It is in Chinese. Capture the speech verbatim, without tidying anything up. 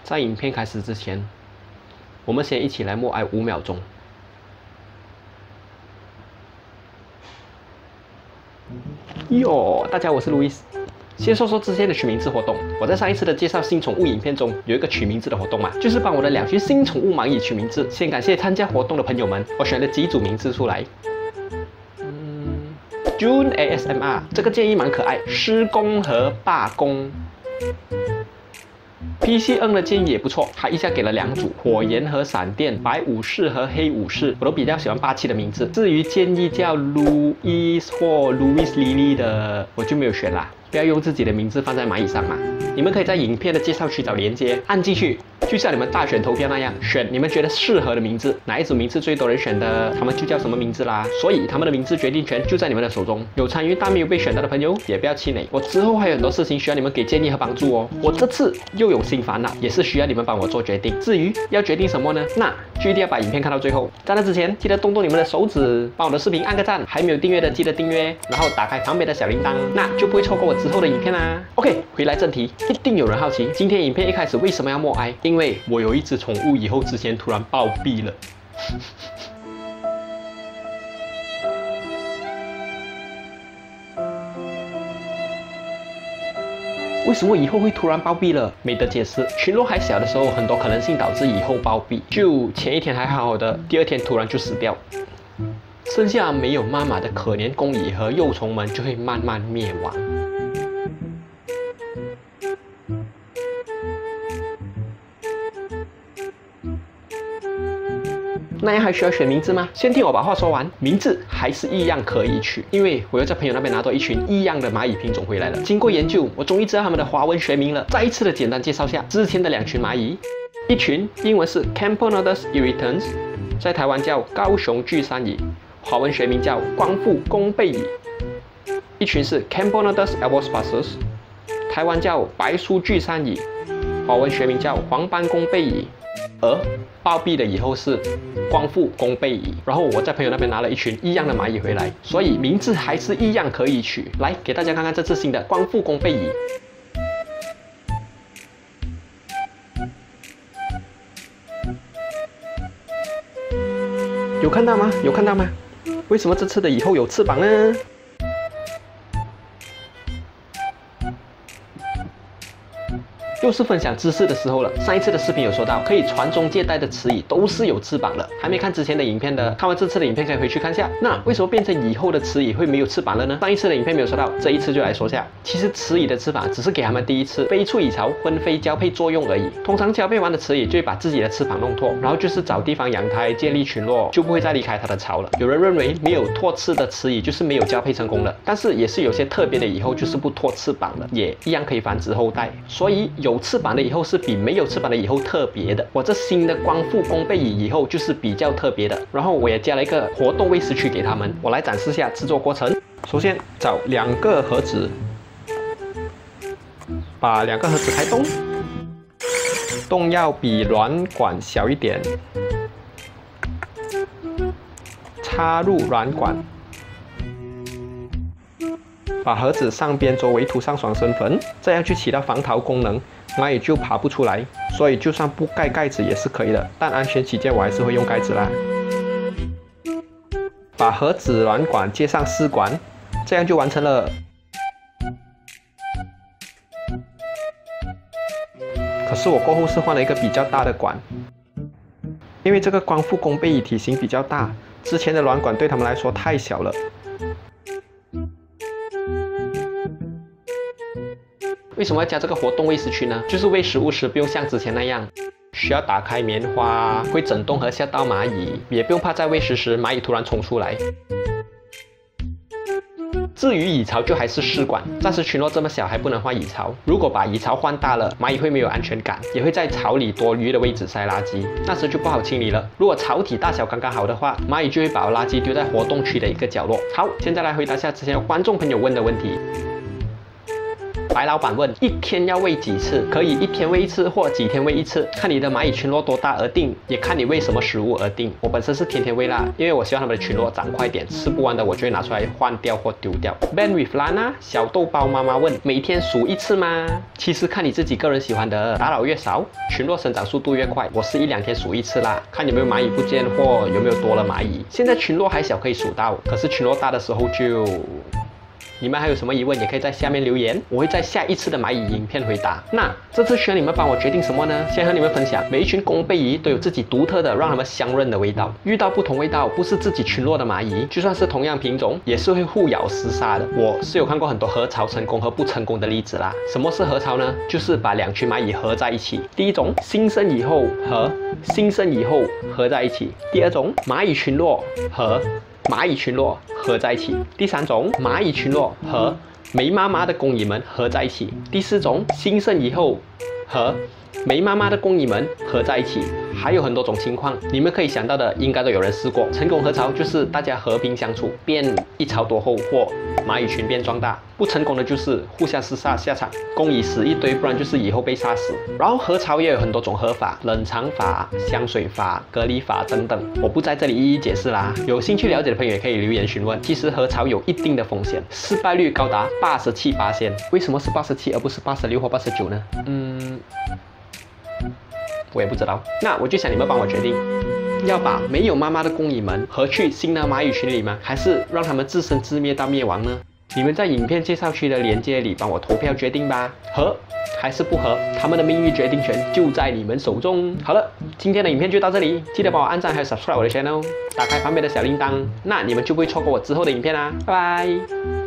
在影片开始之前，我们先一起来默哀五秒钟。哟，大家好，我是路易斯。先说说之前的取名字活动。我在上一次的介绍新宠物影片中有一个取名字的活动嘛，就是帮我的两群新宠物蚂蚁取名字。先感谢参加活动的朋友们，我选了几组名字出来。嗯 ，June A S M R 这个建议蛮可爱，施工和罢工。P C N 的建议也不错，他一下给了两组，火焰和闪电，白武士和黑武士，我都比较喜欢霸气的名字。至于建议叫 Louis 或 Louis Lily 的，我就没有选啦。不要用自己的名字放在蚂蚁上嘛。你们可以在影片的介绍区找连接，按进去，就像你们大选投票那样，选你们觉得适合的名字，哪一组名字最多人选的，他们就叫什么名字啦。所以他们的名字决定权就在你们的手中。有参与但没有被选到的朋友，也不要气馁。我之后还有很多事情需要你们给建议和帮助哦。我这次又有新烦恼，也是需要你们帮我做决定。至于要决定什么呢？那就一定要把影片看到最后。在那之前，记得动动你们的手指，帮我的视频按个赞。还没有订阅的记得订阅，然后打开旁边的小铃铛，那就不会错过我之后的影片啦。OK， 回来正题，一定有人好奇，今天影片一开始为什么要默哀？因为我有一只宠物以后之前突然暴毙了。为什么以后会突然暴毙了？没得解释。群落还小的时候，很多可能性导致以后暴毙。就前一天还好好的，第二天突然就死掉。剩下没有妈妈的可怜工蚁和幼虫们就会慢慢灭亡。那样还需要选名字吗？先听我把话说完，名字还是一样可以取，因为我又在朋友那边拿到一群一样的蚂蚁品种回来了。经过研究，我终于知道它们的华文学名了。再一次的简单介绍下之前的两群蚂蚁，一群英文是 Camponodus irritans， 在台湾叫高雄巨山蚁，华文学名叫光腹弓背蚁；一群是 Camponodus albosphasus， 台湾叫白书巨山蚁，华文学名叫黄斑弓背蚁。而暴毙的以后是光腹弓背蚁，然后我在朋友那边拿了一群一样的蚂蚁回来，所以名字还是一样可以取。来给大家看看这次新的光腹弓背蚁。有看到吗？有看到吗？为什么这次的以后有翅膀呢？又是分享知识的时候了。上一次的视频有说到，可以传宗接代的雌蚁都是有翅膀的。还没看之前的影片的，看完这次的影片可以回去看下。那为什么变成以后的雌蚁会没有翅膀了呢？上一次的影片没有说到，这一次就来说下。其实雌蚁的翅膀只是给它们第一次飞出蚁巢婚飞交配作用而已。通常交配完的雌蚁就会把自己的翅膀弄脱，然后就是找地方养胎，建立群落，就不会再离开它的巢了。有人认为没有脱翅的雌蚁就是没有交配成功了，但是也是有些特别的蚁后就是不脱翅膀的，也一样可以繁殖后代。所以有翅膀的蚁后是比没有翅膀的蚁后特别的。我这新的光腹弓背蚁蚁后就是比较特别的。然后我也加了一个活动喂食区给他们，我来展示下制作过程。首先找两个盒子，把两个盒子开洞，洞要比软管小一点，插入软管，把盒子上边周围涂上爽身粉，这样去起到防逃功能，蚂蚁就爬不出来。所以就算不盖盖子也是可以的，但安全起见我还是会用盖子啦。把盒子软管接上丝管，这样就完成了。可是我过后是换了一个比较大的管，因为这个光腹弓背蚁体型比较大，之前的软管对他们来说太小了。为什么要加这个活动喂食区呢？就是喂食物时不用像之前那样需要打开棉花，会震动和吓到蚂蚁，也不用怕在喂食时蚂蚁突然冲出来。至于蚁巢就还是试管，暂时群落这么小还不能换蚁巢。如果把蚁巢换大了，蚂蚁会没有安全感，也会在巢里多余的位置塞垃圾，那时就不好清理了。如果巢体大小刚刚好的话，蚂蚁就会把垃圾丢在活动区的一个角落。好，现在来回答下之前观众朋友问的问题。 白老板问：一天要喂几次？可以一天喂一次，或几天喂一次，看你的蚂蚁群落多大而定，也看你喂什么食物而定。我本身是天天喂啦，因为我希望他们的群落长快点，吃不完的我就会拿出来换掉或丢掉。Ben with Lana 小豆包妈妈问：每天数一次吗？其实看你自己个人喜欢的，打扰越少，群落生长速度越快。我是一两天数一次啦，看有没有蚂蚁不见或有没有多了蚂蚁。现在群落还小可以数到，可是群落大的时候就……你们还有什么疑问，也可以在下面留言，我会在下一次的蚂蚁影片回答。那这次需要你们帮我决定什么呢？先和你们分享，每一群弓背蚁都有自己独特的让他们相认的味道。遇到不同味道，不是自己群落的蚂蚁，就算是同样品种，也是会互咬厮杀的。我是有看过很多合巢成功和不成功的例子啦。什么是合巢呢？就是把两群蚂蚁合在一起。第一种，新生以后和新生以后合在一起；第二种，蚂蚁群落和蚂蚁群落合在一起；第三种，蚂蚁群落和没妈妈的工蚁们合在一起；第四种，新生以后和没妈妈的工蚁们合在一起。还有很多种情况，你们可以想到的应该都有人试过。成功合巢就是大家和平相处，变一巢多后，或蚂蚁群变壮大。不成功的就是互相厮杀下场，工蚁死一堆，不然就是以后被杀死。然后合巢也有很多种合法，冷藏法、香水法、隔离法等等，我不在这里一一解释啦。有兴趣了解的朋友也可以留言询问。其实合巢有一定的风险，失败率高达八十七%。为什么是八十七而不是八十六或八十九呢？嗯。我也不知道，那我就想你们帮我决定，要把没有妈妈的工蚁们合去新的蚂蚁群里吗？还是让他们自生自灭到灭亡呢？你们在影片介绍区的链接里帮我投票决定吧，合还是不合？他们的命运决定权就在你们手中。好了，今天的影片就到这里，记得帮我按赞还有 subscribe 我的 channel， 打开旁边的小铃铛，那你们就不会错过我之后的影片啦。拜拜。